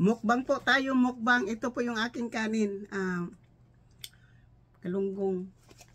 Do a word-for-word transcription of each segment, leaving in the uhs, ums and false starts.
Mukbang po tayo, mukbang. Ito po yung aking kanin. Uh, kalunggong.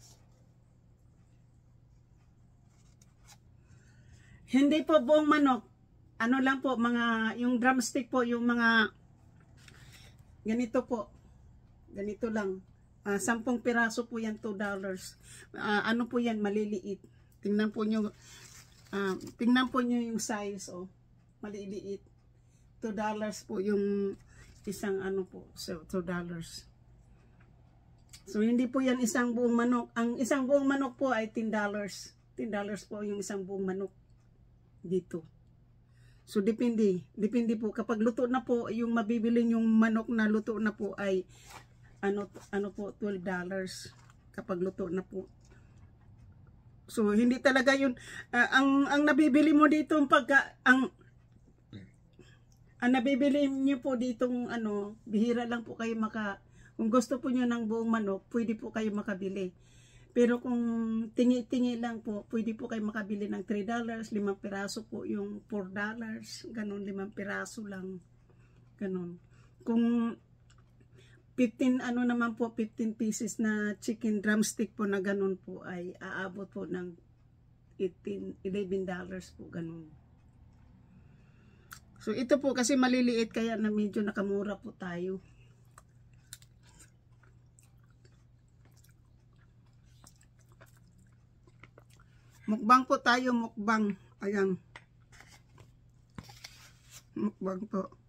Hindi po buong manok. Ano lang po, mga, yung drumstick po, yung mga, ganito po. Ganito lang. Uh, sampung piraso po yan, two dollars. Uh, ano po yan, maliliit. Tingnan po nyo, uh, tingnan po nyo yung size, oh. Maliliit. two dollars po yung isang ano po, so two dollars. So hindi po yan isang buong manok. Ang isang buong manok po ay ten dollars. ten dollars po yung isang buong manok dito. So depende, depende po kapag luto na po yung mabibili yung manok na luto na po ay ano ano po twelve dollars kapag luto na po. So hindi talaga yun uh, ang ang nabibili mo dito pagka ang Ang nabibili niyo po ditong ano, bihira lang po kayo maka, kung gusto po niyo ng buong manok, pwede po kayo makabili. Pero kung tingi-tingi lang po, pwede po kayo makabili ng three dollars, limang piraso po yung four dollars, ganun, limang piraso lang, ganun. Kung fifteen, ano naman po, fifteen pieces na chicken drumstick po na ganun po ay aabot po ng eighteen, eleven dollars po, ganun. So ito po kasi maliliit kaya na medyo nakamura po tayo. Mukbang po tayo, mukbang. Ayan. Mukbang po.